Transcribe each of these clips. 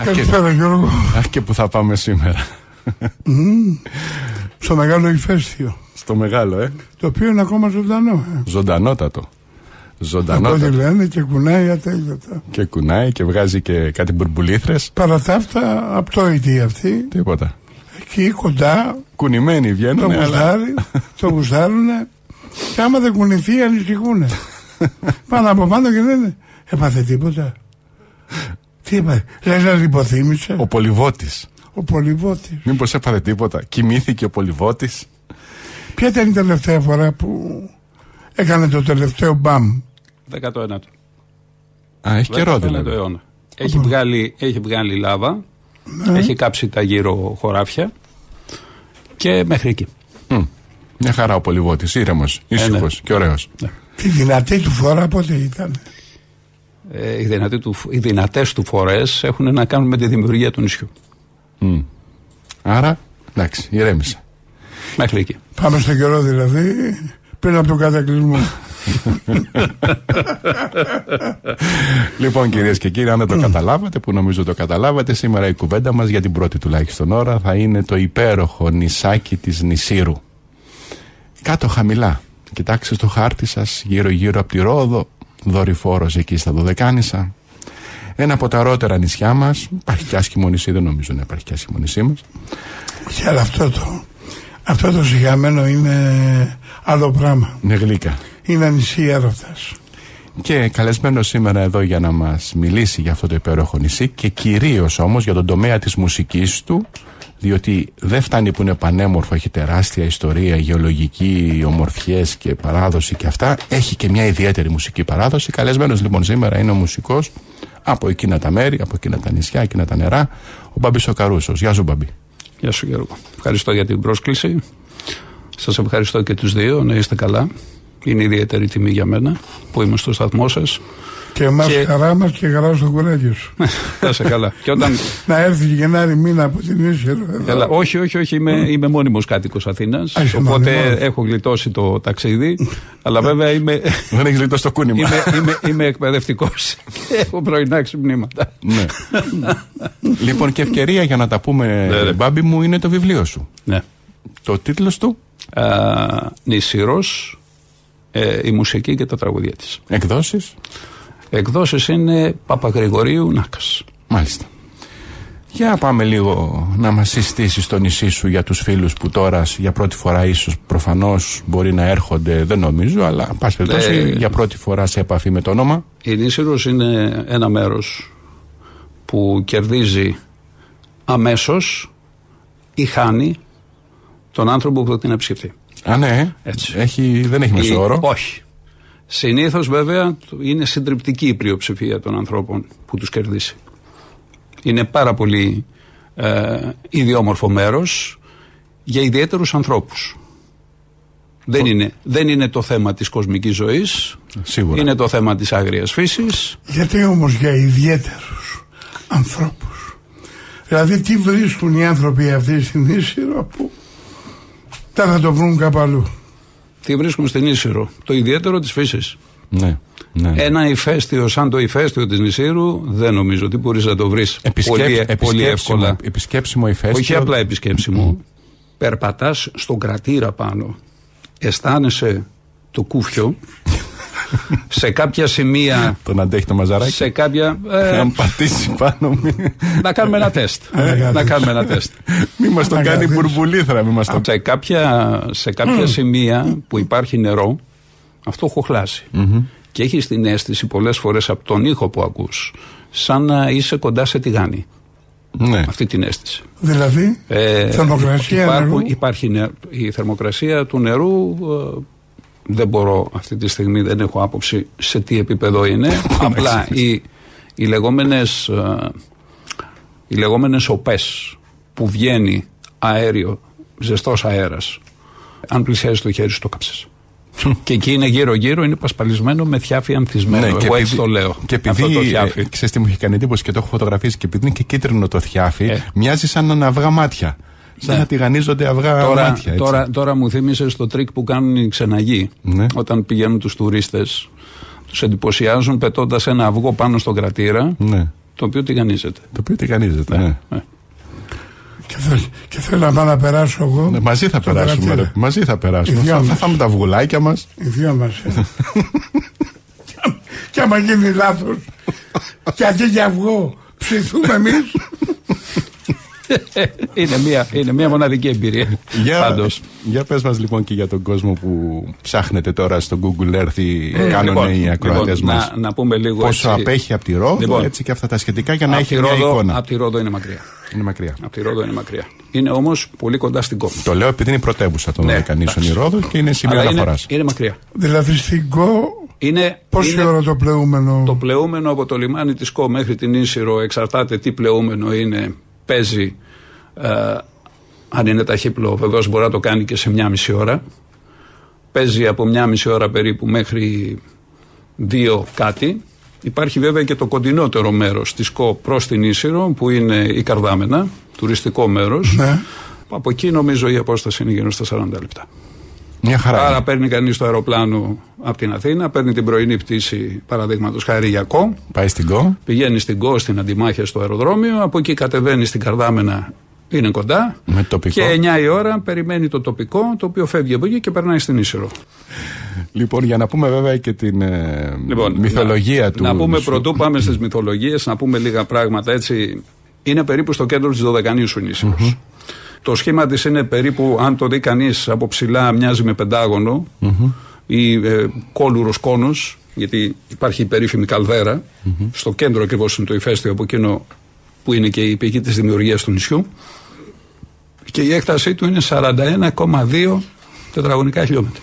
Καλησπέρα Γιώργο. Αχ, και που θα πάμε σήμερα. Στο μεγάλο ηφαίστειο. Στο μεγάλο, το οποίο είναι ακόμα ζωντανό. Ζωντανότατο. Από ό,τι λένε, και κουνάει ατέλειωτα. Και κουνάει και βγάζει και κάτι μπουρμπουλήθρες. Παρά τα αυτά, απτόητοι αυτοί. Τίποτα. Εκεί κοντά. Κουνημένοι βγαίνουν. Το γουστάρουνε. Και άμα δεν κουνηθεί, ανησυχούνε. Πάνω από πάνω και λένε, έπαθε τίποτα. Τι έπαθε, λες να λιποθύμησε. Ο Πολυβότης. Ο Πολυβότης. Μήπως έπαθε τίποτα, κοιμήθηκε ο Πολυβότης. Ποια ήταν η τελευταία φορά που έκανε το τελευταίο μπαμ? 19ο. Α, έχει καιρό δηλαδή. Έχει βγάλει λάβα, έχει κάψει τα γύρω χωράφια και μέχρι εκεί. Μια χαρά ο Πολυβότης, ήρεμος, ήσυχος και ωραίος. Τη δυνατή του φορά πότε ήταν? Οι δυνατές του φορές έχουν να κάνουν με τη δημιουργία του νησιού. Άρα, εντάξει, ηρέμησε. Μέχρι εκεί. Πάμε στο καιρό δηλαδή, πριν από τον κατακλυσμό. Λοιπόν, κυρίες και κύριοι, αν δεν το καταλάβατε, που νομίζω το καταλάβατε, σήμερα η κουβέντα μας για την πρώτη τουλάχιστον ώρα θα είναι το υπέροχο νησάκι της Νησύρου. Κάτω χαμηλά. Κοιτάξτε στο χάρτη σας, γύρω-γύρω από τη Ρόδο, δορυφόρος εκεί στα Δωδεκάνησα. Ένα από τα αρότερα νησιά μας. Υπάρχει και άσχημο νησί, δεν νομίζω να υπάρχει και άσχημο νησί μας. Και αλλά αυτό το σιγαμένο είναι άλλο πράγμα. Είναι γλύκα. Είναι νησί έρωτας. Και καλεσμένο σήμερα εδώ για να μας μιλήσει για αυτό το υπέροχο νησί και κυρίως όμως για τον τομέα της μουσικής του, διότι δεν φτάνει που είναι πανέμορφο, έχει τεράστια ιστορία, γεωλογική, ομορφιές και παράδοση και αυτά, έχει και μια ιδιαίτερη μουσική παράδοση. Καλεσμένος λοιπόν σήμερα είναι ο μουσικός από εκείνα τα μέρη, από εκείνα τα νησιά, εκείνα τα νερά, ο Μπαμπής ο Καρούσος. Γεια σου Μπαμπή. Γεια σου Γιώργο. Ευχαριστώ για την πρόσκληση. Σας ευχαριστώ και τους δύο, να είστε καλά. Είναι ιδιαίτερη τιμή για μένα που είμαι στο σταθμό σας. Και εμάς χαρά μας και χαρά στο κουράγιο σου. Θα είσαι καλά. Και όταν... να έρθει Γενάρη μήνα από την Ίσχυρο. Όχι, είμαι μόνιμος κάτοικος Αθήνας. Οπότε έχω γλιτώσει το ταξίδι. Αλλά βέβαια είμαι. Δεν έχει γλιτώσει το κούνημα. Είμαι εκπαιδευτικός και έχω πρωινά ξυπνήματα. Ναι. Λοιπόν, και ευκαιρία για να τα πούμε, Μπάμπη μου, είναι το βιβλίο σου. Ναι. Το τίτλος του? Νησύρος, η μουσική και τα τραγουδία της. Εκδόσεις? Εκδόσεις είναι Παπαγρηγορίου Νάκας. Μάλιστα. Για πάμε λίγο να μας συστήσεις το νησί σου για τους φίλους που τώρα για πρώτη φορά ίσως προφανώς μπορεί να έρχονται, δεν νομίζω, αλλά πάση περιπτώσει για πρώτη φορά σε επαφή με το όνομα. Η Νήσυρος είναι ένα μέρος που κερδίζει αμέσως ή χάνει τον άνθρωπο που θα την επισκεφτεί. Α, ναι. Δεν έχει μεσόωρο. Όχι. Συνήθως βέβαια είναι συντριπτική η πλειοψηφία των ανθρώπων που τους κερδίσει. Είναι πάρα πολύ ιδιόμορφο μέρος για ιδιαίτερους ανθρώπους. Δεν είναι το θέμα της κοσμικής ζωής. Σίγουρα. Είναι το θέμα της άγριας φύσης. Γιατί όμως για ιδιαίτερους ανθρώπους? Δηλαδή τι βρίσκουν οι άνθρωποι αυτοί στην Ίσχυρο που δεν θα το βρουν κάπου αλλού? Τι βρίσκουν στην Ίσχυρο? Το ιδιαίτερο της φύσης. Ναι. Ένα ηφαίστειο σαν το ηφαίστειο της Νησύρου δεν νομίζω ότι μπορείς να το βρεις πολύ εύκολα. Επισκέψιμο ηφαίστειο. Όχι απλά επισκέψιμο. Περπατάς στον κρατήρα πάνω, αισθάνεσαι το κούφιο. Σε κάποια σημεία. Τον αντέχει το μαζαράκι. Σε κάποια. Αν πατήσει πάνω. Να κάνουμε ένα τεστ. Μη μας το κάνει μπουρμπουλήθρα. Σε κάποια σημεία που υπάρχει νερό, αυτό χοχλάσει. Και έχεις την αίσθηση πολλές φορές από τον ήχο που ακούς σαν να είσαι κοντά σε τηγάνι. Ναι. Αυτή την αίσθηση. Δηλαδή, θερμοκρασία η θερμοκρασία του νερού. Δεν μπορώ αυτή τη στιγμή, δεν έχω άποψη σε τι επίπεδο είναι. Απλά οι λεγόμενες οπές που βγαίνει αέριο, ζεστός αέρας, αν πλησιάζει το χέρι σου το κάψες. Και εκεί είναι γύρω-γύρω, είναι πασπαλισμένο με θιάφι ανθισμένο. Ναι, εγώ έτσι το λέω. Και επειδή, ξέρεις τι μου έχει κάνει εντύπωση και το έχω φωτογραφίσει, και επειδή είναι και κίτρινο το θιάφι, μοιάζει σαν να αυγά μάτια. Σαν να τηγανίζονται αυγά μάτια. Τώρα μου θύμισες το τρίκ που κάνουν οι ξεναγοί. Ναι. Όταν πηγαίνουν τους τουρίστες, τους εντυπωσιάζουν πετώντας ένα αυγό πάνω στον κρατήρα. Ναι. Το οποίο τηγανίζεται. Το οποίο τηγανίζεται, ναι. Και θέλω να πάω να περάσω εγώ. Ναι, μαζί θα περάσουμε. Μαζί θα περάσουμε. Θα φάμε τα αυγουλάκια μας. Οι δυο μας. Κι άμα γίνει λάθος, και αντί για αυγό ψηθούμε εμείς. Είναι μια μοναδική εμπειρία. Για πες μας λοιπόν και για τον κόσμο που ψάχνετε τώρα στο Google Earth ή κάνουν οι ακροατές μας. Να πούμε λίγο πόσο έτσι, απέχει από τη Ρόδο, έτσι και αυτά τα σχετικά, για να έχει μια εικόνα. Από τη Ρόδο είναι μακριά. Από τη Ρόδο είναι μακριά. Είναι όμως πολύ κοντά στην Κο. Το λέω επειδή είναι η πρωτεύουσα των Δωδεκανήσων η Ρόδο και είναι σημείο αναφοράς. Είναι μακριά. Δηλαδή στην Κο. Πόση ώρα το πλεούμενο? Το πλεούμενο από το λιμάνι της Κο μέχρι την Ίσυρο, εξαρτάται τι πλεούμενο είναι, παίζει. Αν είναι ταχύπλο, βεβαίως μπορεί να το κάνει και σε 1,5 ώρα. Παίζει από 1,5 ώρα περίπου μέχρι 2 κάτι. Υπάρχει βέβαια και το κοντινότερο μέρος της Κο προς την Ίσυρο, που είναι η Καρδάμενα, τουριστικό μέρος. Ναι. Από εκεί νομίζω η απόσταση είναι γύρω στα 40 λεπτά. Μια χαρά. Άρα παίρνει κανείς το αεροπλάνο από την Αθήνα, παίρνει την πρωινή πτήση, παραδείγματος χάρη για Κο. Πάει στην Κο. Πηγαίνει στην Κο, στην Αντιμάχια, στο αεροδρόμιο. Από εκεί κατεβαίνει στην Καρδάμενα, είναι κοντά. Με τοπικό. Και 9 η ώρα περιμένει το τοπικό, το οποίο φεύγει από εκεί και περνάει στην Ίσυρο. Λοιπόν, για να πούμε βέβαια και την μυθολογία του. Να πούμε πρωτού πάμε στις μυθολογίες, να πούμε λίγα πράγματα έτσι. Είναι περίπου στο κέντρο της Δωδεκανήσου η Ίσυρος. Το σχήμα της είναι περίπου, αν το δει κανείς από ψηλά, μοιάζει με πεντάγωνο ή κόλουρος κόνος, γιατί υπάρχει η περίφημη καλδέρα. Στο κέντρο ακριβώς είναι το ηφαίστειο, από εκείνο που είναι και η πηγή της δημιουργίας του νησιού. Και η έκτασή του είναι 41,2 τετραγωνικά χιλιόμετρα.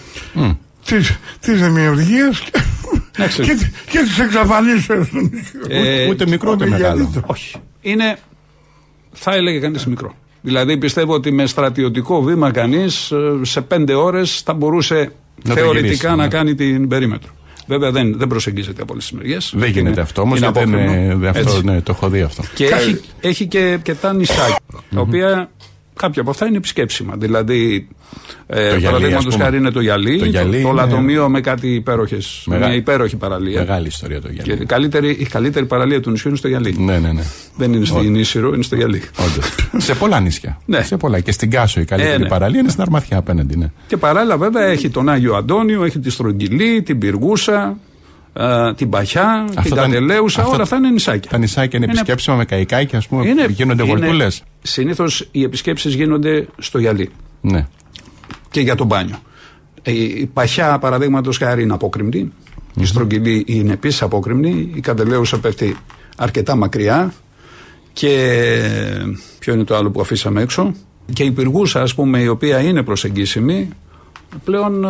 Της δημιουργίας και της εξαφανίσεως του νησιού. Ούτε μικρό ούτε μεγάλο. Όχι. Είναι, θα έλεγε κανείς, μικρό. Δηλαδή πιστεύω ότι με στρατιωτικό βήμα κανείς σε 5 ώρες θα μπορούσε θεωρητικά να κάνει την περίμετρο. Βέβαια δεν προσεγγίζεται από όλες τις μεριές. Δεν γίνεται αυτό όμως, γιατί το έχω δει αυτό. Και έχει και τα νησάκια, τα οποία κάποια από αυτά είναι επισκέψιμα. Δηλαδή, παραδείγματος χάρη είναι το Γυαλί, το Λατομείο με κάτι υπέροχες. Μια υπέροχη παραλία. Μεγάλη ιστορία το Γυαλί. Η καλύτερη παραλία του νησιού είναι στο Γυαλί. Ναι. Δεν είναι στην Ίσυρο, είναι στο Γυαλί. Σε πολλά νησιά. Ναι. Σε πολλά. Και στην Κάσο η καλύτερη παραλία είναι στην Αρμαθιά απέναντι. Ναι. Και παράλληλα βέβαια έχει τον Άγιο Αντώνιο, έχει τη Στρογγυλή, την Πυργούσα, την Παχιά, την Κατελαίουσα. Όλα αυτά είναι νησάκια. Τα νησάκια είναι επισκέψιμα με καϊκάκι, ας πούμε, γίνονται βολτούλες. Συνήθως οι επισκέψεις γίνονται στο Γυαλί. Ναι. Και για το μπάνιο. Η Παχιά, παραδείγματος χάρη, είναι απόκρημτη. Η Στρογγυλή είναι επίσης απόκρημτη. Η Κατελαίουσα πέφτει αρκετά μακριά. Και ποιο είναι το άλλο που αφήσαμε έξω? Και η Πυργούσα, ας πούμε, η οποία είναι προσεγγίσιμη, πλέον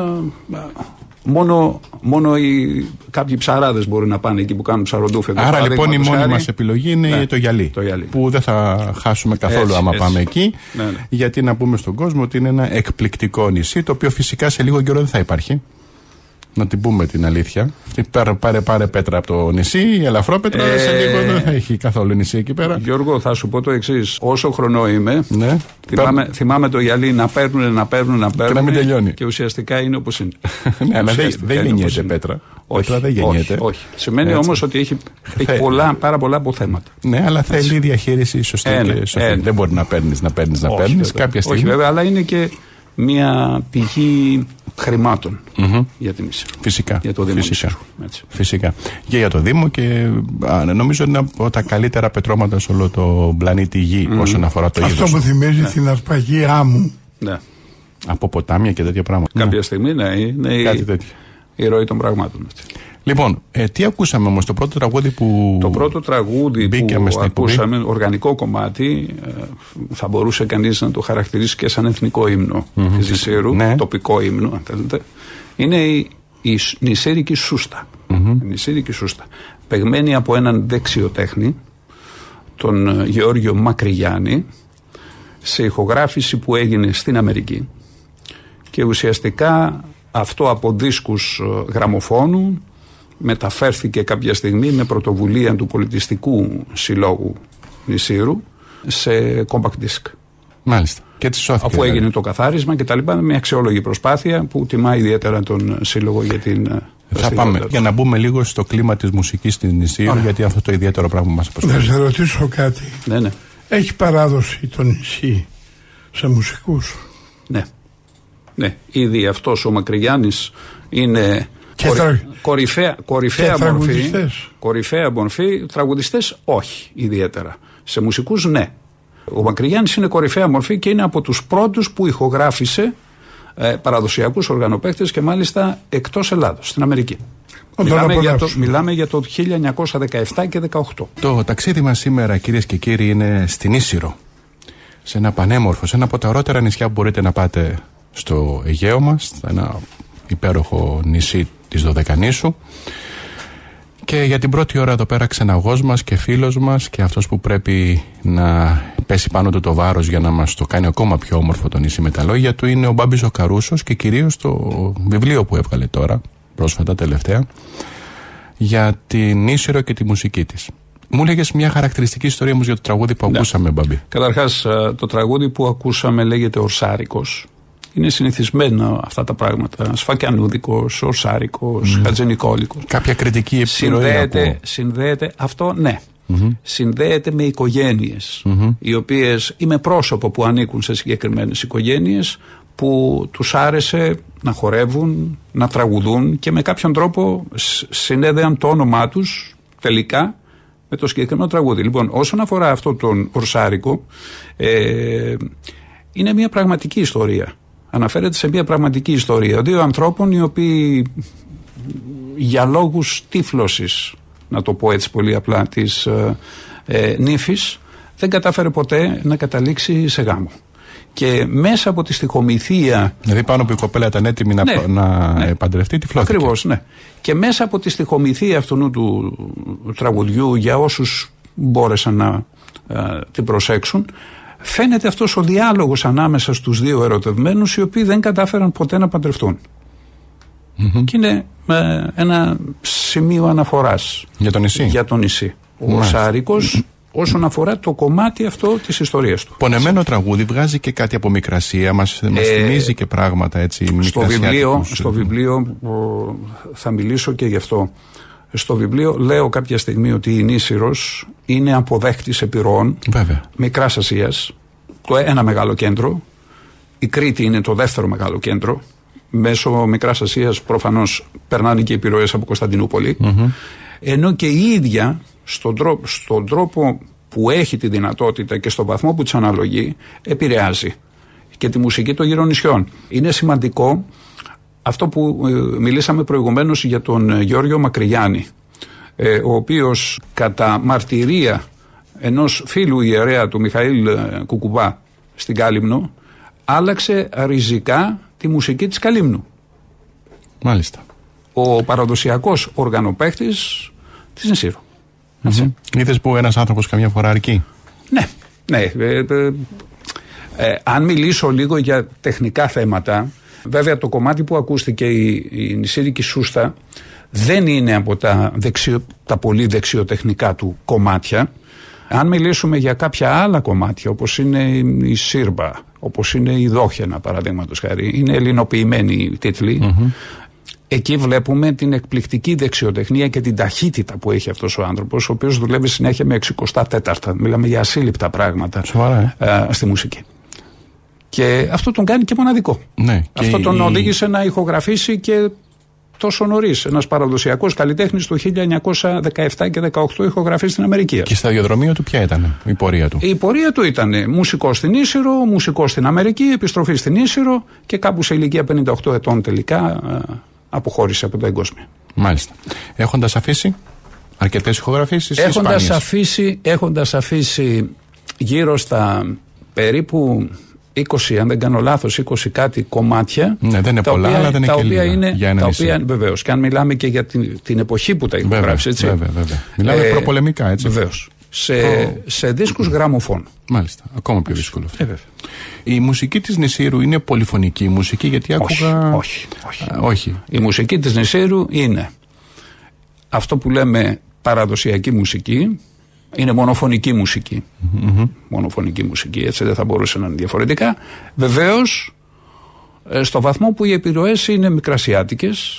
μόνο κάποιοι ψαράδες μπορεί να πάνε εκεί που κάνουν ψαροντούφες. Άρα λοιπόν η μόνη μας επιλογή είναι το Γυαλί. Που δεν θα χάσουμε καθόλου άμα πάμε εκεί. Ναι. Γιατί να πούμε στον κόσμο ότι είναι ένα εκπληκτικό νησί, το οποίο φυσικά σε λίγο καιρό δεν θα υπάρχει. Να την πούμε την αλήθεια. Αυτή πάρε πέτρα από το νησί, η ελαφρόπετρα, σε λίγο δεν θα έχει καθόλου νησί εκεί πέρα. Γιώργο, θα σου πω το εξής. Όσο χρονό είμαι, ναι. θυμάμαι το Γυαλί να παίρνουν. Και να μην τελειώνει. Και ουσιαστικά είναι όπως είναι. Ναι, αλλά δεν γεννιέται πέτρα. Όχι, δεν γεννιέται. Όχι. Σημαίνει όμως ότι έχει πάρα πολλά αποθέματα. Ναι, αλλά θέλει διαχείριση σωστή. Δεν μπορεί να παίρνεις κάποια στιγμή. Όχι, βέβαια, αλλά είναι και μια πηγή χρημάτων για την Ίσυρο. Φυσικά. Για το Δήμο Φυσικά. Και για το Δήμο, και νομίζω είναι από τα καλύτερα πετρώματα σε όλο το πλανήτη Γη όσον αφορά το είδος. Αυτό που θυμίζει την αρπαγή άμμου. Ναι. Από ποτάμια και τέτοια πράγματα. Κάποια στιγμή είναι κάτι τέτοιο. Η ροή των πραγμάτων. Λοιπόν, τι ακούσαμε όμως, το πρώτο τραγούδι που. Το πρώτο τραγούδι που ακούσαμε, οργανικό κομμάτι, θα μπορούσε κανείς να το χαρακτηρίσει και σαν εθνικό ύμνο της Ισήρου, τοπικό ύμνο, αν θέλετε. Είναι η Νησήρικη Σούστα. Νησήρικη Σούστα. Παιγμένη από έναν δεξιοτέχνη, τον Γεώργιο Μακρυγιάννη, σε ηχογράφηση που έγινε στην Αμερική. Και ουσιαστικά αυτό από δίσκους γραμμοφώνου μεταφέρθηκε κάποια στιγμή με πρωτοβουλία του Πολιτιστικού Συλλόγου Νησήρου σε compact disc. Μάλιστα. Και έτσι σώθηκε. Αφού έγινε το καθάρισμα και τα λοιπά, μια αξιόλογη προσπάθεια που τιμά ιδιαίτερα τον Σύλλογο για την Θα πάμε για να μπούμε λίγο στο κλίμα της μουσικής της Νησίρου, γιατί αυτό το ιδιαίτερο πράγμα μας απασχολεί. Να σε ρωτήσω κάτι. Ναι. Έχει παράδοση το νησί σε μουσικούς? Ναι. Ήδη αυτός ο Μακρυγιάννης είναι κορυφαία μορφή. Τραγουδιστές όχι ιδιαίτερα. Σε μουσικούς ναι. Ο Μακρυγιάννης είναι κορυφαία μορφή και είναι από τους πρώτους που ηχογράφησε παραδοσιακούς οργανοπαίκτες και μάλιστα εκτός Ελλάδος, στην Αμερική. Μιλάμε για το 1917 και 18. Το ταξίδι μας σήμερα, κυρίες και κύριοι, είναι στην Ίσυρο. Σε ένα πανέμορφο, σε ένα από τα ωραίτερα νησιά που μπορείτε να πάτε στο Αιγαίο μας, ένα υπέροχο νησί της Δωδεκανήσου. Και για την πρώτη ώρα εδώ πέρα ξεναγός μας και φίλος μας και αυτός που πρέπει να πέσει πάνω του το βάρος για να μας το κάνει ακόμα πιο όμορφο το νησί με τα λόγια του είναι ο Μπάμπης ο Καρούσος και κυρίως το βιβλίο που έβγαλε τώρα, πρόσφατα τελευταία, για την Ίσυρο και τη μουσική της. Μου έλεγες μια χαρακτηριστική ιστορία όμως για το τραγούδι που ακούσαμε, Μπάμπη. Καταρχάς, το τραγούδι που ακούσαμε λέγεται Ορσάρικος. Είναι συνηθισμένα αυτά τα πράγματα. Σφακιανούδικος, Ορσάρικος, Χατζηνικόλικος. Κάποια κριτική επιρροή. Συνδέεται αυτό, ναι. Συνδέεται με οικογένειες, οι οποίες ή με πρόσωπο που ανήκουν σε συγκεκριμένες οικογένειες που τους άρεσε να χορεύουν, να τραγουδούν και με κάποιον τρόπο συνέδεαν το όνομά τους τελικά με το συγκεκριμένο τραγούδι. Λοιπόν, όσον αφορά αυτό τον Ορσάρικο, είναι μια πραγματική ιστορία. Αναφέρεται σε μια πραγματική ιστορία δύο ανθρώπων οι οποίοι για λόγους τύφλωσης, να το πω έτσι πολύ απλά, της νύφης δεν κατάφερε ποτέ να καταλήξει σε γάμο. Και μέσα από τη στιχομυθία. Δηλαδή πάνω που η κοπέλα ήταν έτοιμη να παντρευτεί, τυφλώθηκε. Ακριβώς, ναι. Και μέσα από τη στιχομυθία αυτού του τραγουδιού, για όσους μπόρεσαν να την προσέξουν, φαίνεται αυτός ο διάλογος ανάμεσα στους δύο ερωτευμένους, οι οποίοι δεν κατάφεραν ποτέ να παντρευτούν. Και είναι ένα σημείο αναφοράς για το νησί. Ο Ορσάρικος όσον αφορά το κομμάτι αυτό της ιστορίας του. Πονεμένο τραγούδι, βγάζει και κάτι από Μικρασία, μας θυμίζει και πράγματα έτσι. Στο βιβλίο θα μιλήσω και γι' αυτό. Στο βιβλίο λέω κάποια στιγμή ότι η Νήσυρος είναι αποδέκτης επιρροών Μικράς Ασίας, το ένα μεγάλο κέντρο. Η Κρήτη είναι το δεύτερο μεγάλο κέντρο. Μέσω Μικράς Ασίας προφανώς περνάνε και επιρροές από Κωνσταντινούπολη. Ενώ και η ίδια στον τρόπο που έχει τη δυνατότητα και στον βαθμό που της αναλογεί επηρεάζει και τη μουσική των γύρω νησιών. Είναι σημαντικό αυτό που μιλήσαμε προηγουμένως για τον Γιώργο Μακρυγιάννη, ο οποίος κατά μαρτυρία ενός φίλου ιερέα του Μιχαήλ Κουκουβά στην Κάλυμνο άλλαξε ριζικά τη μουσική της Καλύμνου. Μάλιστα. Ο παραδοσιακός οργανοπαίκτης της Νησίρου. Είδες που ένας άνθρωπος καμιά φορά αρκεί. Ναι. Αν μιλήσω λίγο για τεχνικά θέματα, βέβαια το κομμάτι που ακούστηκε η νησίρικη σούστα δεν είναι από τα πολύ δεξιοτεχνικά του κομμάτια. Αν μιλήσουμε για κάποια άλλα κομμάτια, όπως είναι η Σύρμπα, όπως είναι η Δόχαινα παραδείγματος χάρη, είναι ελληνοποιημένοι οι τίτλοι. Εκεί βλέπουμε την εκπληκτική δεξιοτεχνία και την ταχύτητα που έχει αυτός ο άνθρωπος, ο οποίος δουλεύει συνέχεια με 64. Μιλάμε για ασύλληπτα πράγματα στη μουσική. Και αυτό τον κάνει και μοναδικό. Ναι, αυτό τον οδήγησε να ηχογραφήσει και τόσο νωρίς. Ένας παραδοσιακός καλλιτέχνης το 1917 και 18 ηχογραφεί στην Αμερική. Και η σταδιοδρομία του ποια ήταν η πορεία του? Η πορεία του ήταν μουσικός στην Ίσυρο, μουσικός στην Αμερική, επιστροφή στην Ίσυρο και κάπου σε ηλικία 58 ετών τελικά αποχώρησε από τα εγκόσμια. Μάλιστα. Έχοντας αφήσει αρκετές ηχογραφήσεις? Έχοντας αφήσει γύρω στα περίπου 20, αν δεν κάνω λάθος, 20 κάτι κομμάτια. Ναι, δεν είναι πολλά, αλλά δεν είναι και λίγα για ένα νησί. Βεβαίως. Και αν μιλάμε και για την εποχή που τα ηχογράφησε, έτσι. Βέβαια. Μιλάμε προπολεμικά, έτσι. Βεβαίως. Σε δίσκους γραμμοφών. Μάλιστα. Ακόμα πιο δύσκολο αυτό. Η μουσική της Νησίρου είναι πολυφωνική μουσική, γιατί άκουγα. Όχι. Η μουσική της Νησίρου είναι αυτό που λέμε παραδοσιακή μουσική. Είναι μονοφωνική μουσική. Μονοφωνική μουσική, έτσι δεν θα μπορούσε να είναι διαφορετικά. Βεβαίως, στο βαθμό που οι επιρροές είναι μικρασιάτικες,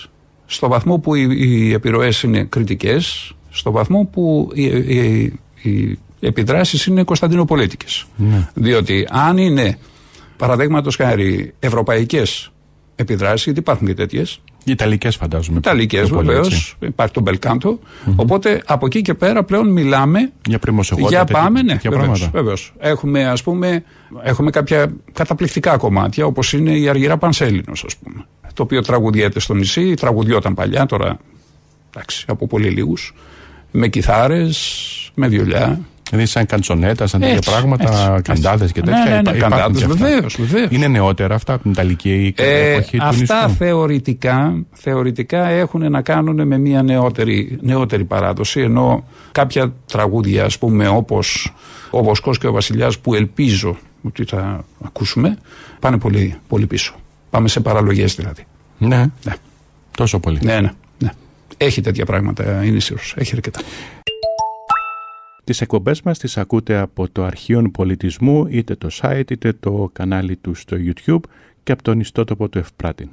στο βαθμό που οι επιρροές είναι κριτικές, στο βαθμό που οι επιδράσεις είναι κωνσταντινοπολίτικες. Διότι αν είναι, παραδείγματος χάρη, ευρωπαϊκές επιδράσεις, γιατί υπάρχουν και τέτοιες. Ιταλικές φαντάζομαι. Ιταλικές βεβαίως, υπάρχει το Μπελκάντο. Οπότε από εκεί και πέρα πλέον μιλάμε για πριμοσιογότητα. Για πάμε, ναι, βεβαίως. Έχουμε, ας πούμε, κάποια καταπληκτικά κομμάτια, όπως είναι η Αργυρά Πανσέλινος, ας πούμε. Το οποίο τραγουδιέται στο νησί, τραγουδιόταν παλιά, τώρα εντάξει, από πολύ λίγους, με κιθάρες, με βιολιά. Δηλαδή σαν καντσονέτα, σαν τέτοια πράγματα, καντάδες και τέτοια. Ναι, καντάδες, βεβαίως. Είναι νεότερα αυτά από την Ιταλική εποχή του νησιού. Αυτά θεωρητικά έχουν να κάνουν με μια νεότερη παράδοση, ενώ κάποια τραγούδια, ας πούμε, όπως ο Βοσκός και ο Βασιλιάς, που ελπίζω ότι θα ακούσουμε, πάνε πολύ, πολύ πίσω. Πάμε σε παραλογές δηλαδή. Ναι. Τόσο πολύ. Ναι. Έχει τέτοια πράγματα η Νήσιρος. Έχει αρκετά. Τις εκπομπές μας τις ακούτε από το Αρχείο Πολιτισμού, είτε το site είτε το κανάλι του στο YouTube, και από τον ιστότοπο του Ευπράτην.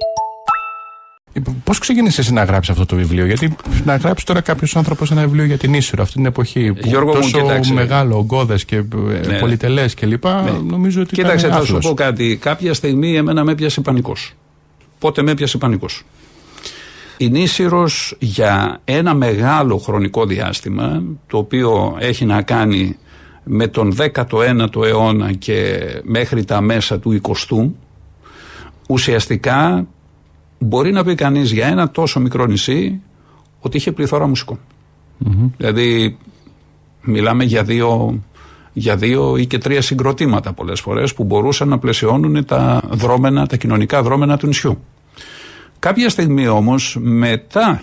Πώς ξεκίνησες εσύ να γράψεις αυτό το βιβλίο? Γιατί να γράψει τώρα κάποιος άνθρωπος ένα βιβλίο για την Ίσυρο αυτή την εποχή που Γιώργο τόσο μεγάλο, ογκώδες και πολυτελές κλπ. Νομίζω ότι κοίταξε, ήταν θα σου πω κάτι. Κάποια στιγμή εμένα με έπιασε πανικός. Πότε με έπιασε πανικός? Η Νήσυρος για ένα μεγάλο χρονικό διάστημα, το οποίο έχει να κάνει με τον 19ο αιώνα και μέχρι τα μέσα του 20ου, ουσιαστικά μπορεί να πει κανείς για ένα τόσο μικρό νησί ότι είχε πληθώρα μουσικών. Δηλαδή μιλάμε για δύο ή και τρία συγκροτήματα πολλές φορές που μπορούσαν να πλαισιώνουν τα κοινωνικά δρόμενα του νησιού. Κάποια στιγμή όμως μετά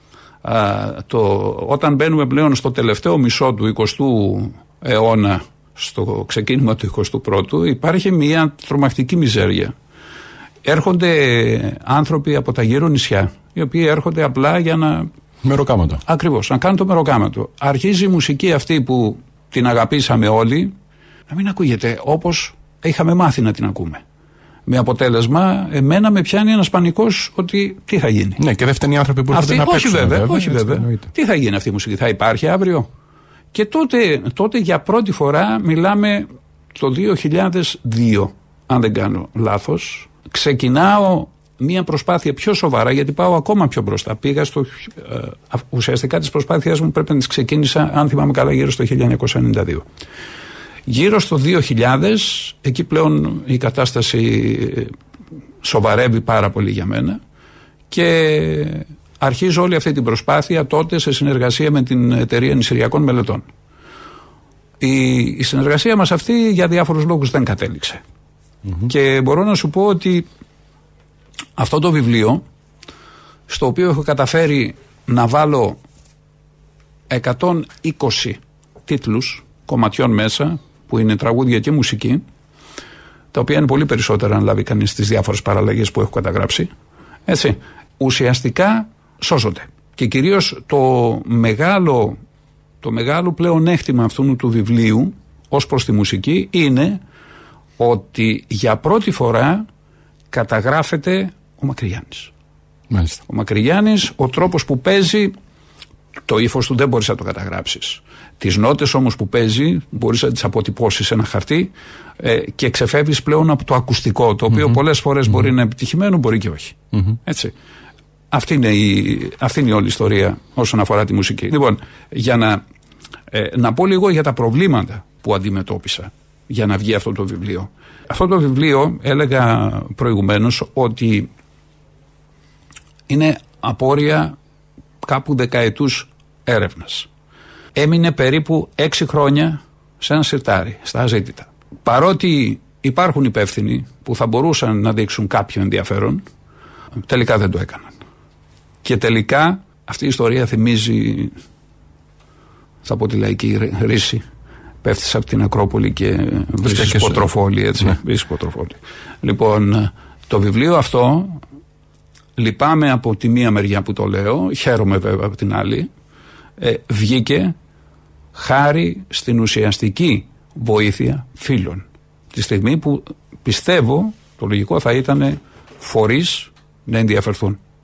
όταν μπαίνουμε πλέον στο τελευταίο μισό του 20ου αιώνα, στο ξεκίνημα του 21ου, υπάρχει μια τρομακτική μιζέρια. Έρχονται άνθρωποι από τα γύρω νησιά, οι οποίοι έρχονται απλά για να... Μεροκάματο. Ακριβώς, να κάνουν το μεροκάματο. Αρχίζει η μουσική αυτή που την αγαπήσαμε όλοι να μην ακούγεται όπως είχαμε μάθει να την ακούμε. Με αποτέλεσμα, εμένα με πιάνει ένας πανικός ότι τι θα γίνει. Ναι, και δεν φταίνει οι άνθρωποι που έρχονται να παίξουν. Όχι βέβαια. Τι θα γίνει αυτή η μουσική, θα υπάρχει αύριο? Και τότε για πρώτη φορά, μιλάμε το 2002, αν δεν κάνω λάθος, ξεκινάω μια προσπάθεια πιο σοβαρά, γιατί πάω ακόμα πιο μπροστά. Πήγα ουσιαστικά τις προσπάθειές μου πρέπει να τις ξεκίνησα, αν θυμάμαι καλά, γύρω στο 1992. Γύρω στο 2000, εκεί πλέον η κατάσταση σοβαρεύει πάρα πολύ για μένα και αρχίζω όλη αυτή την προσπάθεια τότε σε συνεργασία με την Εταιρεία Νησιριακών Μελετών. Η συνεργασία μας αυτή για διάφορους λόγους δεν κατέληξε. Και μπορώ να σου πω ότι αυτό το βιβλίο, στο οποίο έχω καταφέρει να βάλω 120 τίτλους κομματιών μέσα, που είναι τραγούδια και μουσική, τα οποία είναι πολύ περισσότερα αν λάβει κανείς τις διάφορες παραλλαγές που έχω καταγράψει, έτσι, ουσιαστικά σώζονται. Και κυρίως το μεγάλο πλεονέκτημα αυτού του βιβλίου ως προς τη μουσική είναι ότι για πρώτη φορά καταγράφεται ο Μακρυγιάννης. Μάλιστα. Ο Μακρυγιάννης, ο τρόπος που παίζει, το ύφος του δεν μπορείς να το καταγράψεις. Τις νότες όμως που παίζει μπορείς να τις αποτυπώσεις σε ένα χαρτί και ξεφεύγεις πλέον από το ακουστικό, το οποίο πολλές φορές μπορεί να είναι επιτυχημένο, μπορεί και όχι. Έτσι. Αυτή είναι η όλη ιστορία όσον αφορά τη μουσική. Λοιπόν, για να πω λίγο για τα προβλήματα που αντιμετώπισα για να βγει αυτό το βιβλίο. Αυτό το βιβλίο, έλεγα προηγουμένως, ότι είναι απόρρια κάπου δεκαετούς έρευνας. Έμεινε περίπου 6 χρόνια σε ένα σιρτάρι, στα αζήτητα. Παρότι υπάρχουν υπεύθυνοι που θα μπορούσαν να δείξουν κάποιο ενδιαφέρον, τελικά δεν το έκαναν. Και τελικά αυτή η ιστορία θυμίζει, θα πω, τη λαϊκή ρίση. Πέφτεις από την Ακρόπολη και βρίσκεις ποτροφόλι, έτσι. Ναι. Βρίσκεις ποτροφόλι. Λοιπόν, το βιβλίο αυτό, λυπάμαι από τη μία μεριά που το λέω, χαίρομαι βέβαια από την άλλη, βγήκε χάρη στην ουσιαστική βοήθεια φίλων. Τη στιγμή που πιστεύω, το λογικό θα ήταν φορείς να ενδιαφερθούν.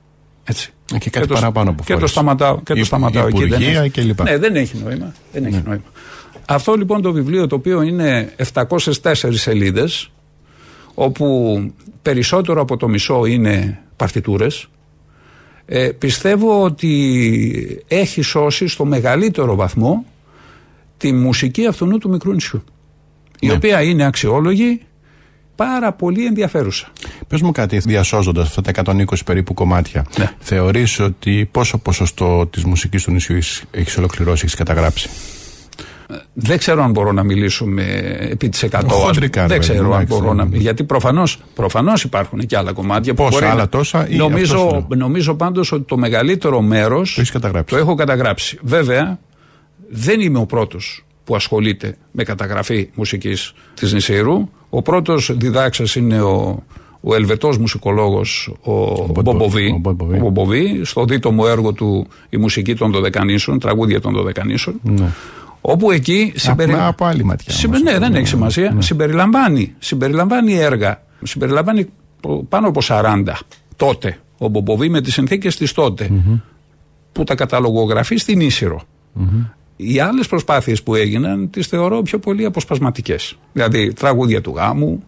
Έτσι. Και κάτι παραπάνω από και το σταματάω εκεί. Ναι, δεν έχει νόημα. Νόημα. Αυτό λοιπόν το βιβλίο, το οποίο είναι 704 σελίδες, όπου περισσότερο από το μισό είναι παρτιτούρες, πιστεύω ότι έχει σώσει στο μεγαλύτερο βαθμό τη μουσική αυτού του μικρού νησιού, η οποία είναι αξιόλογη, πάρα πολύ ενδιαφέρουσα. Πες μου κάτι, διασώζοντας αυτά τα 120 περίπου κομμάτια, θεωρείς ότι πόσο ποσοστό της μουσικής του νησιού έχεις ολοκληρώσει, έχεις καταγράψει? Δεν ξέρω αν μπορώ να μιλήσουμε επί της 100. Χοντρικά, δεν ξέρω αν μπορώ να μιλήσω. Γιατί προφανώς υπάρχουν και άλλα κομμάτια. Πόσα άλλα τόσα? Νομίζω πάντως ότι το μεγαλύτερο μέρος το έχω καταγράψει. Βέβαια, δεν είμαι ο πρώτος που ασχολείται με καταγραφή μουσικής της Νησίρου. Ο πρώτος διδάξας είναι ο Ελβετός μουσικολόγος ο Μπομποβί, στο δίτομο έργο του «Η μουσική των Δωδεκανήσων», τραγούδια των Δωδεκανήσων. Ναι. Όπου εκεί από άλλη ματιά. Ναι, δεν έχει σημασία. Ναι. Συμπεριλαμβάνει έργα. Συμπεριλαμβάνει πάνω από 40 τότε. Ο Μπομποβί με τις συνθήκες της τότε. Που τα καταλογογραφεί στην Ίσυρο. Οι άλλες προσπάθειες που έγιναν τις θεωρώ πιο πολύ αποσπασματικές. Δηλαδή τραγούδια του γάμου,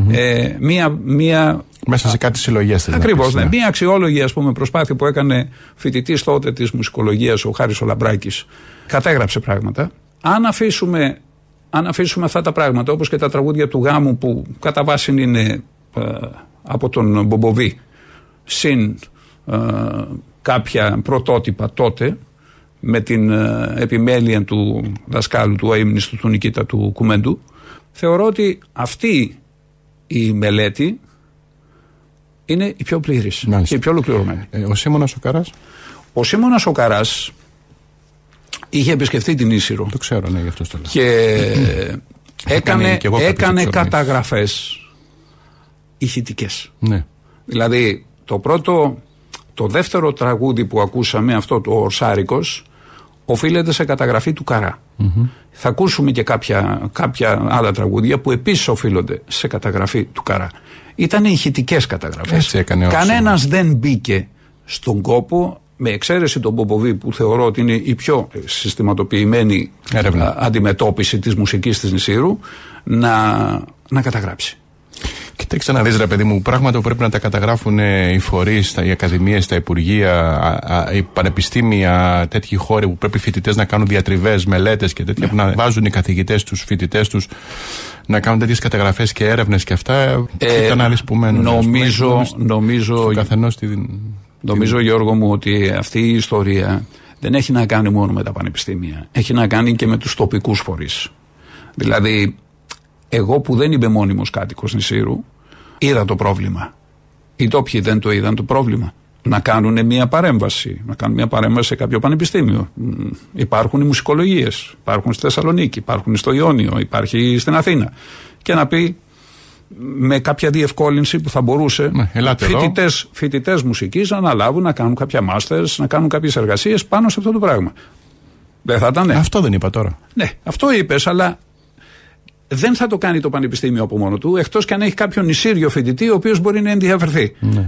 μέσα σε κάτι συλλογές. Ακριβώς, ναι. Μία αξιόλογη, ας πούμε, προσπάθεια που έκανε φοιτητής τότε της μουσικολογίας, ο Χάρης ο Λαμπράκης, κατέγραψε πράγματα. Αν αφήσουμε αυτά τα πράγματα, όπως και τα τραγούδια του γάμου, που κατά βάση είναι από τον Μπομποβί, συν κάποια πρωτότυπα τότε, με την επιμέλεια του δασκάλου του αείμνηστου του Νικήτα του Κουμέντου, θεωρώ ότι αυτή η μελέτη είναι η πιο πλήρης και η πιο ολοκληρωμένη. Ο Σίμωνας ο Καράς? Ο Σίμωνας ο Καράς είχε επισκεφτεί την Ίσυρο. Το ξέρω, ναι, γι' αυτό το λέω. Και έκανε καταγραφές ηχητικές. Ναι. Δηλαδή το δεύτερο τραγούδι που ακούσαμε, αυτό το Ορσάρικος, οφείλεται σε καταγραφή του Καρά. Θα ακούσουμε και κάποια άλλα τραγούδια που επίσης οφείλονται σε καταγραφή του Καρά. Ήταν ηχητικές καταγραφές. Κανένας δεν μπήκε στον κόπο, με εξαίρεση τον Μπομποβί, που θεωρώ ότι είναι η πιο συστηματοποιημένη αντιμετώπιση της μουσικής της Νησίρου, να καταγράψει. Κοίταξε να δεις, ρε παιδί μου, πράγματα που πρέπει να τα καταγράφουν οι φορείς, οι ακαδημίες, τα υπουργεία, οι πανεπιστήμια, τέτοιοι χώροι που πρέπει οι φοιτητές να κάνουν διατριβές, μελέτες και τέτοια, που να βάζουν οι καθηγητές τους, φοιτητές τους να κάνουν τέτοιες καταγραφές και έρευνες και αυτά. Κοίτα να δεις που μένουν. Νομίζω, Γιώργο μου, ότι αυτή η ιστορία δεν έχει να κάνει μόνο με τα πανεπιστήμια. Έχει να κάνει και με τους τοπικούς φορείς. Δηλαδή, εγώ που δεν είμαι μόνιμος κάτοικος Νησίρου, είδα το πρόβλημα. Οι τόπιοι δεν το είδαν το πρόβλημα. Να κάνουν μια παρέμβαση σε κάποιο πανεπιστήμιο. Υπάρχουν οι μουσικολογίες, υπάρχουν στη Θεσσαλονίκη, υπάρχουν στο Ιόνιο, υπάρχει στην Αθήνα. Και να πει με κάποια διευκόλυνση που θα μπορούσε φοιτητές μουσικής να αναλάβουν, να κάνουν κάποια μάστερς, να κάνουν κάποιες εργασίες πάνω σε αυτό το πράγμα. Δεν θα ήταν. Αυτό δεν είπα τώρα. Ναι, αυτό είπες, αλλά δεν θα το κάνει το πανεπιστήμιο από μόνο του, εκτός και αν έχει κάποιον νησίριο φοιτητή ο οποίος μπορεί να ενδιαφερθεί. Ναι.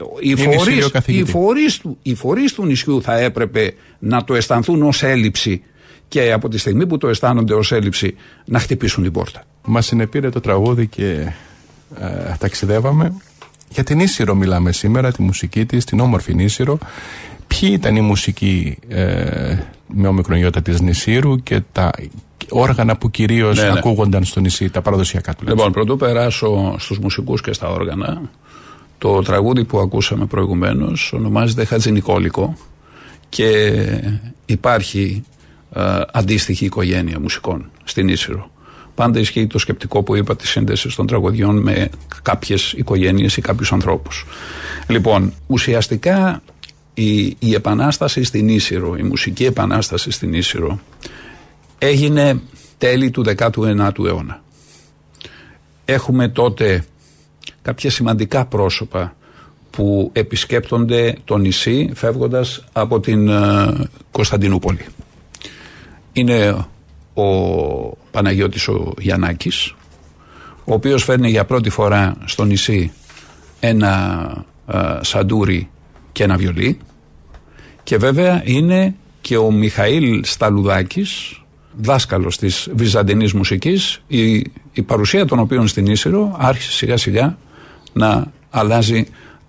Οι φορείς του νησιού θα έπρεπε να το αισθανθούν ως έλλειψη, και από τη στιγμή που το αισθάνονται ως έλλειψη να χτυπήσουν την πόρτα. Μας συνεπήρε το τραγούδι και ταξιδεύαμε. Για την Ίσυρο μιλάμε σήμερα, τη μουσική της, την όμορφη Ίσυρο. Ποιοι ήταν οι μουσικοί με ομικρονιώτα της Νησίρου και τα όργανα που κυρίως ακούγονταν στο νησί, τα παραδοσιακά του? Λοιπόν, πρωτού περάσω στους μουσικούς και στα όργανα, το τραγούδι που ακούσαμε προηγουμένως ονομάζεται Χατζηνικόλικο και υπάρχει αντίστοιχη οικογένεια μουσικών στην Ίσυρο. Πάντα ισχύει το σκεπτικό που είπα της σύνδεσης των τραγωδιών με κάποιες οικογένειες ή κάποιους ανθρώπους. Λοιπόν, ουσιαστικά η επανάσταση στην Ίσυρο, η μουσική επανάσταση στην Ίσυρο έγινε τέλη του 19ου αιώνα. Έχουμε τότε κάποια σημαντικά πρόσωπα που επισκέπτονται το νησί φεύγοντας από την Κωνσταντινούπολη. Είναι ο Παναγιώτης ο Γιαννάκης, ο οποίος φέρνει για πρώτη φορά στο νησί ένα σαντούρι και ένα βιολί. Και βέβαια είναι και ο Μιχαήλ Σταλουδάκης, δάσκαλος της βυζαντινής μουσικής, η παρουσία των οποίων στην Ίσυρο άρχισε σιγά σιγά να αλλάζει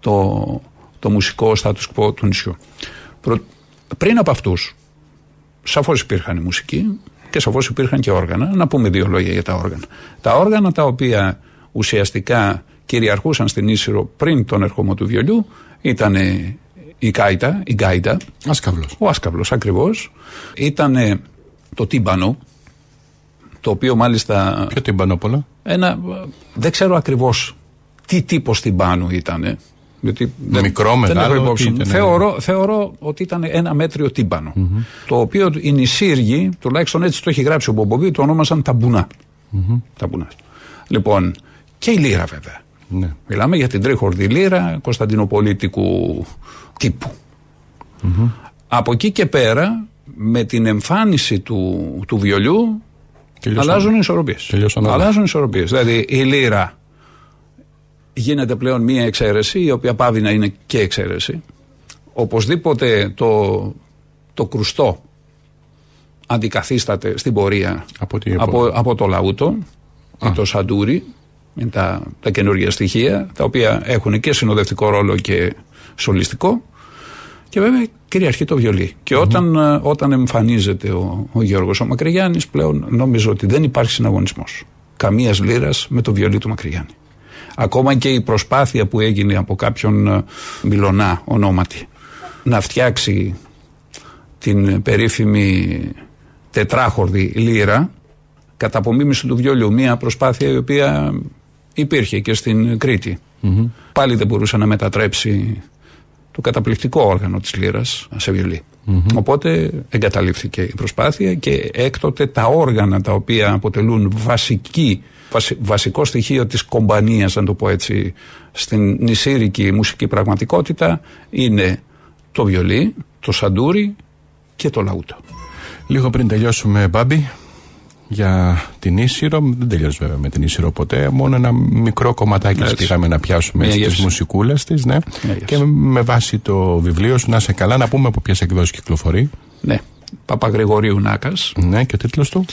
το μουσικό status quo του νησιού. Πριν από αυτούς, σαφώς υπήρχαν οι μουσικοί και σαφώς υπήρχαν και όργανα. Να πούμε 2 λόγια για τα όργανα. Τα όργανα τα οποία ουσιαστικά κυριαρχούσαν στην Ίσυρο πριν τον ερχομό του βιολιού ήταν η γκάιτα. Ο άσκαυλος ακριβώς. Ήταν το τύμπανο, το οποίο μάλιστα... Ποιο τύμπανο δεν ξέρω ακριβώς τι τύπος τυμπάνου ήταν. Μικρό, μεγάλο. Θεωρώ ότι ήταν ένα μέτριο τύμπανο. Το οποίο οι νησίργοι, τουλάχιστον έτσι το έχει γράψει ο Μπομποβί, το ονόμασαν ταμπουνά. Ταμπουνά. Λοιπόν, και η λύρα βέβαια. Ναι. Μιλάμε για την τρίχορδη λύρα κωνσταντινοπολίτικου τύπου. Από εκεί και πέρα, με την εμφάνιση του βιολιού, αλλάζουν οι ισορροπίες. Δηλαδή η λύρα γίνεται πλέον μία εξαίρεση, η οποία πάβει να είναι και εξαίρεση. Οπωσδήποτε το κρουστό αντικαθίσταται στην πορεία από το λαούτο και το σαντούρι, είναι τα καινούργια στοιχεία, τα οποία έχουν και συνοδευτικό ρόλο και σολιστικό, και βέβαια κυριαρχεί το βιολί. Και όταν εμφανίζεται ο Γιώργος ο Μακρυγιάννης, πλέον νομίζω ότι δεν υπάρχει συναγωνισμός καμίας λύρας με το βιολί του Μακρυγιάννη. Ακόμα και η προσπάθεια που έγινε από κάποιον Μιλωνά ονόματι να φτιάξει την περίφημη τετράχορδη λύρα κατά απομίμηση του βιολιού, μια προσπάθεια η οποία υπήρχε και στην Κρήτη. Πάλι δεν μπορούσε να μετατρέψει το καταπληκτικό όργανο της λύρας σε βιολί. Οπότε εγκαταλείφθηκε η προσπάθεια και έκτοτε τα όργανα τα οποία αποτελούν βασικό στοιχείο της κομπανίας, να το πω έτσι, στην νησίρικη μουσική πραγματικότητα είναι το βιολί, το σαντούρι και το λαούτο. Λίγο πριν τελειώσουμε, Μπάμπη, για την Ίσυρο, δεν τελειώσει βέβαια με την Ίσυρο ποτέ, μόνο ένα μικρό κομματάκι πήγαμε να πιάσουμε στις μουσικούλες της, ναι. Και με βάση το βιβλίο σου, να είσαι καλά, να πούμε από ποιες εκδόσεις κυκλοφορεί. Ναι, Παπαγρηγορίου Νάκας. Ναι, και ο τίτλος του?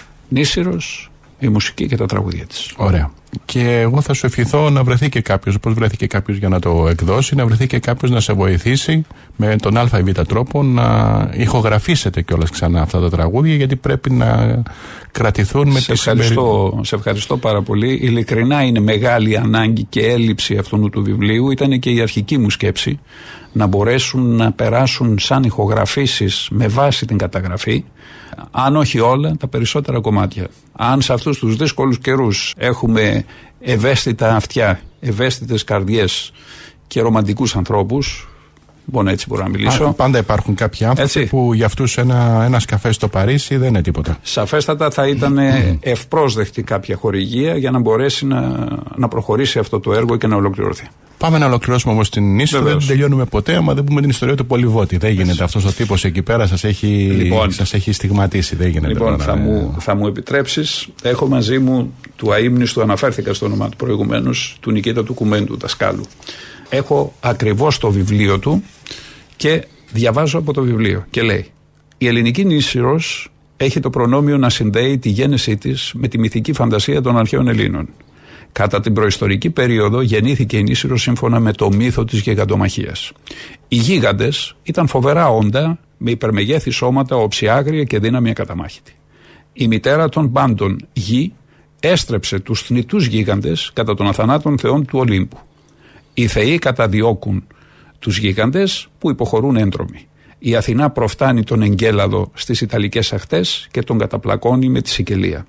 Νίσυρος, η μουσική και τα τραγούδια της. Ωραία. Και εγώ θα σου ευχηθώ να βρεθεί και κάποιος, όπως βρέθηκε κάποιος για να το εκδώσει, να βρεθεί και κάποιος να σε βοηθήσει με τον α ή β τρόπο να ηχογραφήσετε κιόλας ξανά αυτά τα τραγούδια, γιατί πρέπει να κρατηθούν με τις Σε ευχαριστώ πάρα πολύ. Ειλικρινά είναι μεγάλη ανάγκη και έλλειψη αυτού του βιβλίου. Ήταν και η αρχική μου σκέψη να μπορέσουν να περάσουν σαν ηχογραφήσεις με βάση την καταγραφή, αν όχι όλα, τα περισσότερα κομμάτια. Αν σε αυτούς τους δύσκολους καιρούς έχουμε ευαίσθητα αυτιά, ευαίσθητες καρδιές και ρομαντικούς ανθρώπους, λοιπόν έτσι μπορώ να μιλήσω. Πάντα υπάρχουν κάποιοι άνθρωποι που για αυτούς ένας καφέ στο Παρίσι δεν είναι τίποτα. Σαφέστατα θα ήταν ευπρόσδεκτη κάποια χορηγία για να μπορέσει να προχωρήσει αυτό το έργο και να ολοκληρωθεί. Πάμε να ολοκληρώσουμε όμως την Ίσυρο. Δεν τελειώνουμε ποτέ άμα δεν πούμε την ιστορία του Πολυβότη. Δεν γίνεται αυτός ο τύπος εκεί πέρα, σας έχει στιγματίσει. Δεν γίνεται. Λοιπόν, θα μου επιτρέψεις, έχω μαζί μου του αείμνηστου, αναφέρθηκα στο όνομα του προηγουμένως, του Νικήτα του Κουμέντου, δασκάλου. Έχω ακριβώς το βιβλίο του και διαβάζω από το βιβλίο και λέει: η ελληνική Ίσυρος έχει το προνόμιο να συνδέει τη γένεσή της με τη μυθική φαντασία των αρχαίων Ελλήνων. Κατά την προϊστορική περίοδο γεννήθηκε η Ίσυρος σύμφωνα με το μύθο της γιγαντομαχίας. Οι γίγαντες ήταν φοβερά όντα με υπερμεγέθη σώματα, οψιάγρια και δύναμη ακαταμάχητη. Η μητέρα των πάντων, Γη, έστρεψε τους θνητούς γίγαντες κατά των αθανάτων θεών του Ολύμπου. Οι θεοί καταδιώκουν τους γίγαντες που υποχωρούν έντρομοι. Η Αθηνά προφτάνει τον Εγκέλαδο στις Ιταλικές ακτές και τον καταπλακώνει με τη Σικελία.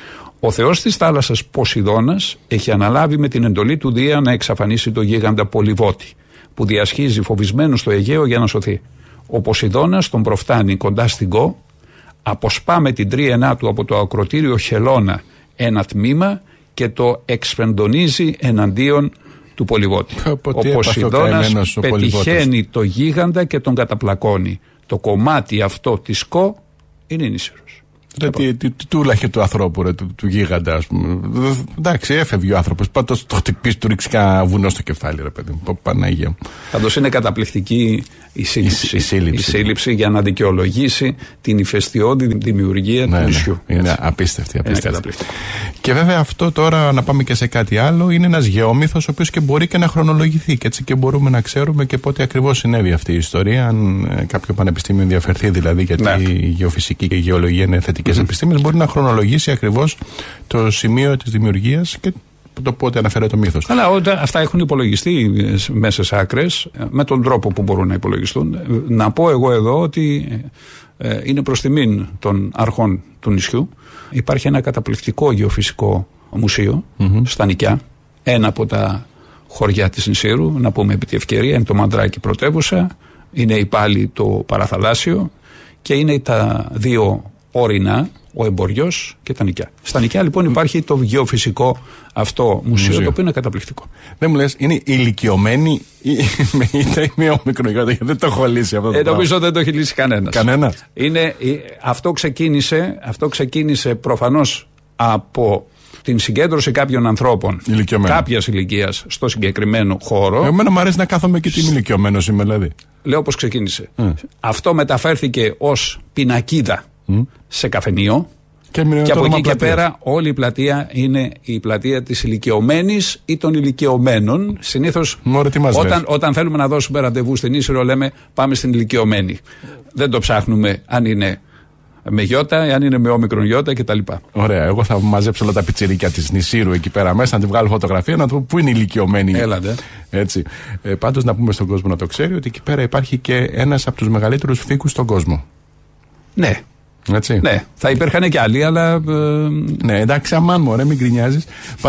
Ο θεός της θάλασσας Ποσειδώνας έχει αναλάβει με την εντολή του Δία να εξαφανίσει το γίγαντα Πολυβότη, που διασχίζει φοβισμένο στο Αιγαίο για να σωθεί. Ο Ποσειδώνας τον προφτάνει κοντά στην Κο, αποσπά με την τρίενά του από το ακροτήριο Χελώνα ένα τμήμα και το εξφεντονίζει εναντίον του Πολυβότη. Ο Ποσειδώνας πετυχαίνει το γίγαντα και τον καταπλακώνει. Το κομμάτι αυτό της Κο είναι η Ίσυρος. Τι τούλαχε του ανθρώπου, ρε, του γίγαντα, ας πούμε. Εντάξει, έφευγε ο άνθρωπος. Πάντως το χτυπήσει, του ρίξει κανένα βουνό στο κεφάλι, ρε παιδί μου. Παναγία μου. Πάντως είναι καταπληκτική η σύλληψη για να δικαιολογήσει την ηφαιστειώδη δημιουργία του νησιού. Είναι απίστευτη. Και βέβαια αυτό τώρα, να πάμε και σε κάτι άλλο, είναι ένας γεώμυθος ο οποίος και μπορεί και να χρονολογηθεί. Και έτσι και μπορούμε να ξέρουμε και πότε ακριβώς συνέβη αυτή η ιστορία. Αν κάποιο πανεπιστήμιο ενδιαφερθεί δηλαδή, γιατί η γεωφυσική και η γεωλογία είναι θετικές επιστήμες, μπορεί να χρονολογήσει ακριβώς το σημείο της δημιουργίας και το πότε αναφέρεται το μύθος. Αλλά αυτά έχουν υπολογιστεί μέσα σε άκρες με τον τρόπο που μπορούν να υπολογιστούν. Να πω εγώ εδώ ότι είναι προς τιμήν των αρχών του νησιού. Υπάρχει ένα καταπληκτικό γεωφυσικό μουσείο στα Νικιά, ένα από τα χωριά της Νησίρου, να πούμε επί τη ευκαιρία, είναι το Μαντράκι πρωτεύουσα, είναι η πάλι το παραθαλάσσιο και είναι τα δύο όρηνα, ο Εμποριός και τα Νικιά. Στα Νικιά λοιπόν υπάρχει το γεωφυσικό αυτό μουσείο, το οποίο είναι καταπληκτικό. Δεν μου λες, είναι ηλικιωμένοι με ήττα ή με όμικρον, γιατί δεν το έχω λύσει αυτό το πράγμα. Νομίζω δεν το έχει λύσει κανένας. Αυτό ξεκίνησε προφανώς από την συγκέντρωση κάποιων ανθρώπων κάποιας ηλικίας στο συγκεκριμένο χώρο. Εμένα μου αρέσει να κάθομαι και τι ηλικιωμένος είμαι, δηλαδή. Λέω πώς ξεκίνησε. Αυτό μεταφέρθηκε ως πινακίδα σε καφενείο. Και από εκεί και πέρα όλη η πλατεία είναι η πλατεία της ηλικιωμένης ή των ηλικιωμένων. Συνήθως όταν θέλουμε να δώσουμε ραντεβού στην Ίσυρο λέμε πάμε στην ηλικιωμένη. Δεν το ψάχνουμε αν είναι με γιώτα, αν είναι με όμικρον γιώτα κτλ. Ωραία, εγώ θα μαζέψω όλα τα πιτσιρίκια της Νησίρου εκεί πέρα μέσα, να τη βγάλω φωτογραφία, να δω πού είναι ηλικιωμένοι. Έλατε. Έτσι. Πάντως να πούμε στον κόσμο να το ξέρει ότι εκεί πέρα υπάρχει και ένας από τους μεγαλύτερους φύκους στον κόσμο. Ναι. Έτσι. Ναι, θα υπήρχαν και άλλοι, αλλά. Ναι, εντάξει, αμάν μωρέ, μην γκρινιάζεις.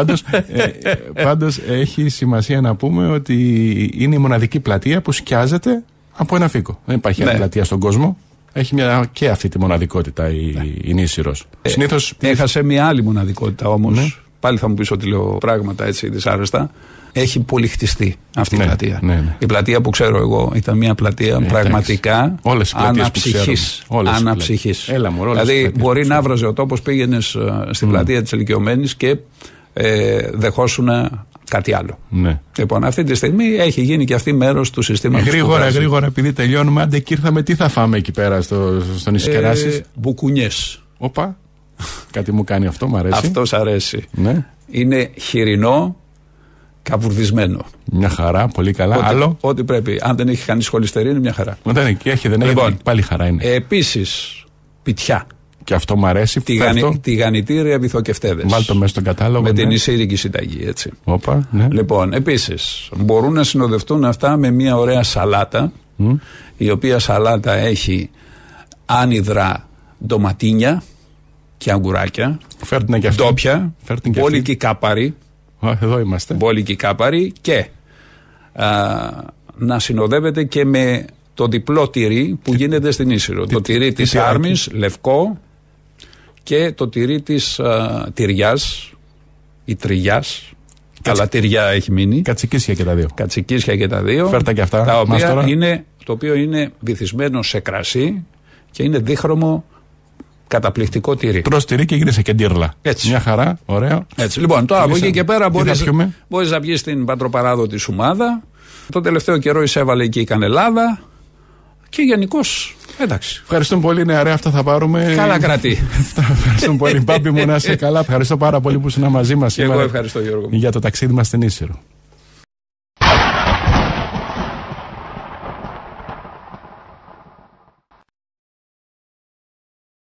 Πάντως έχει σημασία να πούμε ότι είναι η μοναδική πλατεία που σκιάζεται από ένα φύκο. Δεν υπάρχει άλλη πλατεία στον κόσμο. Έχει και αυτή τη μοναδικότητα η Νήσυρος. Συνήθως. Έχασε μια άλλη μοναδικότητα όμως. Ναι. Πάλι θα μου πεις ότι λέω πράγματα έτσι δυσάρεστα. Έχει πολυχτιστεί αυτή η πλατεία. Ναι. Η πλατεία που ξέρω εγώ ήταν μια πλατεία πραγματικά αναψυχής. Δηλαδή μπορεί να βραζε ο τόπος, πήγαινες στην πλατεία της ηλικιωμένης και δεχόσουν κάτι άλλο. Ναι. Λοιπόν, αυτή τη στιγμή έχει γίνει και αυτή μέρος του συστήματος. Γρήγορα, επειδή τελειώνουμε, άντε και ήρθαμε, τι θα φάμε εκεί πέρα στο νησί Κεράσης? Μπουκουνιές. Όπα, κάτι μου κάνει αυτό, μου αρέσει. Αυτός αρέσει. Ναι. Είναι χοιρινό, καβουρδισμένο. Μια χαρά, πολύ καλά. Άλλο. Ό,τι πρέπει. Αν δεν έχει κανείς χολυστερίνη, είναι μια χαρά. Δεν έχει, πάλι χαρά είναι. Επίσης, πιτιά. Και αυτό μου αρέσει. Τηγανιτήρια βυθοκευτέδες. Βάλτε μέσα στον κατάλογο. Με την Ισήρικη συνταγή, έτσι. Όπα, ναι. Λοιπόν, επίσης, μπορούν να συνοδευτούν αυτά με μια ωραία σαλάτα, η οποία σαλάτα έχει άνυδρα ντοματίνια και αγκουράκια. Φέρτηνα και αυτή. Ντόπια, μπόλικη κάπαρη. Εδώ είμαστε. Μπόλικη κάπαρη και να συνοδεύεται και με το διπλό τυρί που γίνεται στην Ίσυρο. Το τυρί της Άρμης, λευκό, και το τυρί της τυριάς ή τριγιάς. Καλά τυριά έχει μείνει. Κατσικίσια και τα δύο. Φέρτα και αυτά. Το οποίο είναι βυθισμένο σε κρασί και είναι δίχρωμο καταπληκτικό τυρί. Τρως τυρί και γίνεσαι και ντύρλα. Έτσι. Μια χαρά, ωραία. Έτσι. Λοιπόν, τώρα από εκεί και πέρα μπορείς να βγεις στην πατροπαράδοτη Σουμάδα. Το τελευταίο καιρό εισέβαλε εκεί η κανελάδα. Και γενικώς, εντάξει. Ευχαριστούμε πολύ, νεαρέ, αυτά θα πάρουμε. Καλά κρατή. Ευχαριστούμε πολύ, Μπάμπη μου, να είσαι καλά. Ευχαριστώ πάρα πολύ που ήσουν μαζί μας σήμερα. Εγώ ευχαριστώ, Γιώργο. Για το ταξίδι μας στην Ίσυρο.